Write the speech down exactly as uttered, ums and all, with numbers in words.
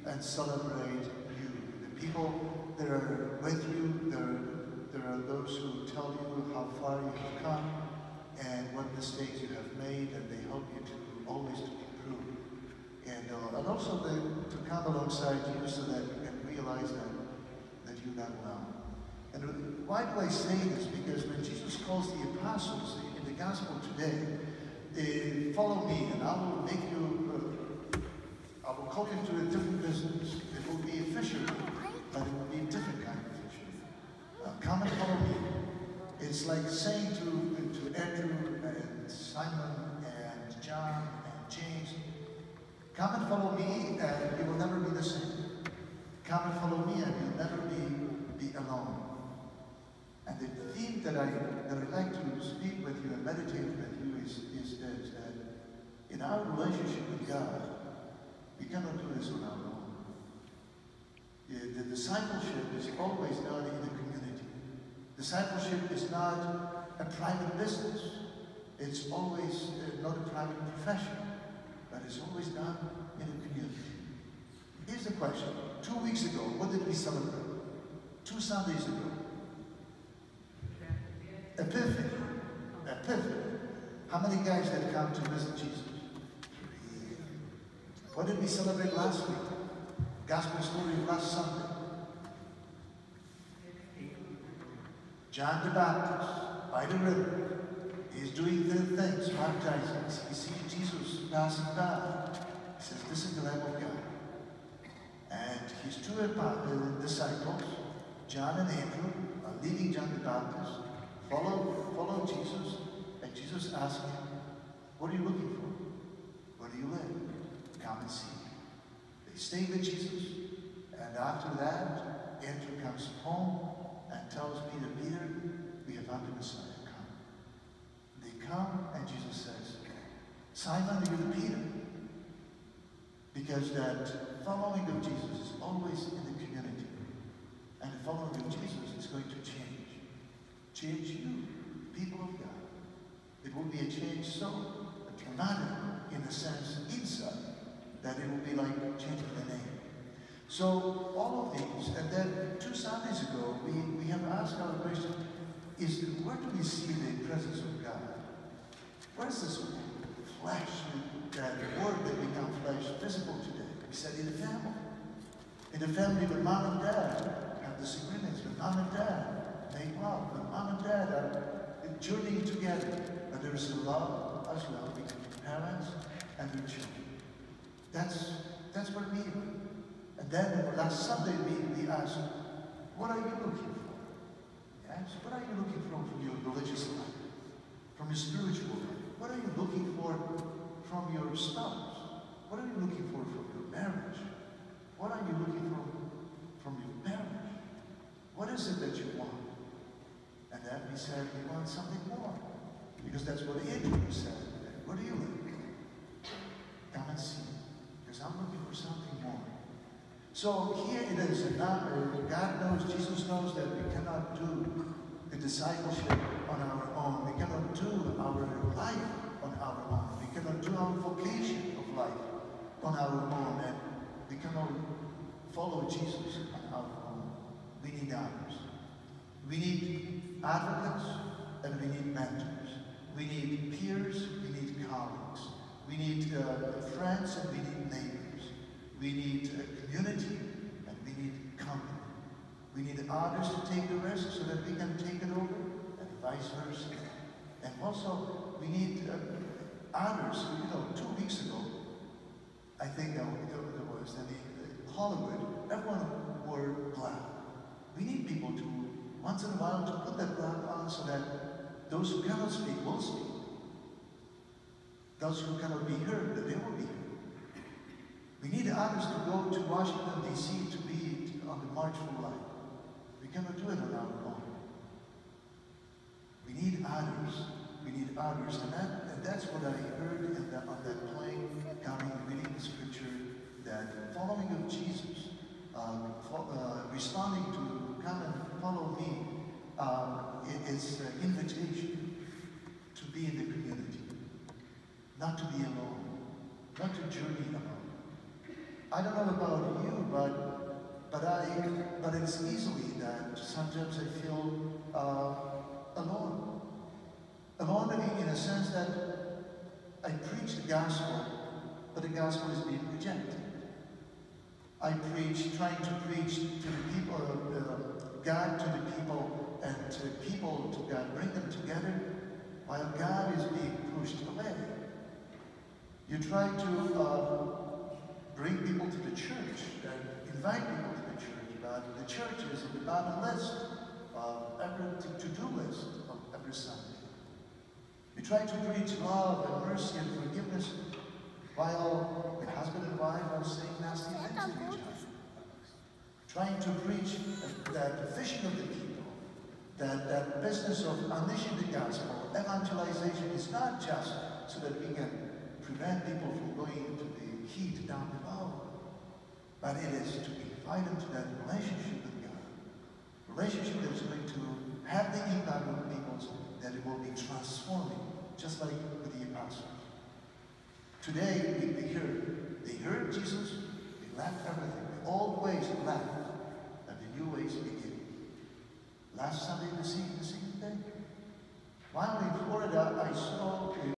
and celebrate you. The people that are with you, there, there are those who tell you how far you have come and what mistakes you have made, and they help you to always to improve. And, uh, and also the, to come alongside you so that you can realize that, that you're not well. And why do I say this? Because when Jesus calls the apostles in the gospel today, they follow me and I will make you, uh, I will call you to a different business. It will be a fisherman, but it will be a different kind of fisherman. Uh, come and follow me. It's like saying to, to Andrew and Simon and John and James, come and follow me and you will never be the same. Come and follow me and you'll never be, be alone. And the theme that I, that I like to speak with you and meditate with you is, is this, that in our relationship with God, we cannot do this on our own. The, the discipleship is always done in the community. Discipleship is not a private business. It's always uh, not a private profession, but it's always done in the community. Here's the question. Two weeks ago, what did we celebrate? Two Sundays ago. Epiphany. Epiphany. How many guys had come to visit Jesus? Three. What did we celebrate last week? Gospel story of last Sunday. John the Baptist, by the river, is doing the things, baptizing. He sees Jesus passing by. He says, this is the Lamb of God. And his two uh, disciples, John and Andrew, are leading John the Baptist. Follow, follow Jesus, and Jesus asks him, what are you looking for? Where do you live? Come and see. They stay with Jesus, and after that, Andrew comes home and tells Peter, Peter, we have found the Messiah, come. They come, and Jesus says, Simon, you're Peter. Because that following of Jesus is always in the community, and the following of Jesus is going to change. Change you, people of God. It will be a change so dramatic in the sense inside that it will be like changing the name. So all of these, and then two Sundays ago, we, we have asked our question, is where do we see the presence of God? Where is this flesh, that word that become flesh, visible today? We said in the family. In the family with mom and dad have disagreements, with mom and dad. Make love, but mom and dad are journeying together. But there is a love as well between parents and their children. That's, that's what we are. And then last Sunday we, we asked, what are you looking for? Yes, what are you looking for from your religious life? From your spiritual life? What are you looking for from your spouse? What are you looking for from your marriage? What are you looking for from your marriage? What is it that you want? And then we said, we want something more. Because that's what Andrew said. Where do you live? Come and see. Because I'm looking for something more. So here it is. And now God knows, Jesus knows that we cannot do the discipleship on our own. We cannot do our life on our own. We cannot do our vocation of life on our own. And we cannot follow Jesus on our own. We need others. We need advocates and we need mentors. We need peers, we need colleagues. We need uh, friends and we need neighbors. We need a community and we need company. We need others to take the risk so that we can take it over and vice versa. And also we need uh, others. You know, two weeks ago, I think that there was, that in Hollywood, everyone wore black. We need people to once in a while to put that black on so that those who cannot speak will speak. Those who cannot be heard, that they will be heard. We need others to go to Washington, D C to be on the March for Life. We cannot do it on our own. We need others. We need others. And, that, and that's what I heard in that, on that plane, coming, reading the scripture, that following of Jesus, uh, for, uh, responding to come and follow me, um, it is an invitation to be in the community, not to be alone, not to journey alone, I don't know about you, but but I but it's easily that sometimes I feel uh, alone. Alone in, in a sense that I preach the gospel, but the gospel is being rejected. I preach, trying to preach to the people, uh, God to the people, and to people to God, bring them together, while God is being pushed away. You try to uh, bring people to the church, and invite people to the church, but the church is on the bottom list of every to-do list of every Sunday. You try to preach love and mercy and forgiveness, while the husband and wife are saying nasty things to each other. Trying to preach that fishing of the people, that, that business of unleashing the gospel, evangelization is not just so that we can prevent people from going into the heat down below, but it is to invite them to that relationship with God. Relationship that is going to have the impact on people, that it will be transforming, just like with the apostles. Today, we, we heard, they heard Jesus, they left everything. The old ways left, and the new ways begin. Last Sunday, the same, the same thing. While in Florida, I saw a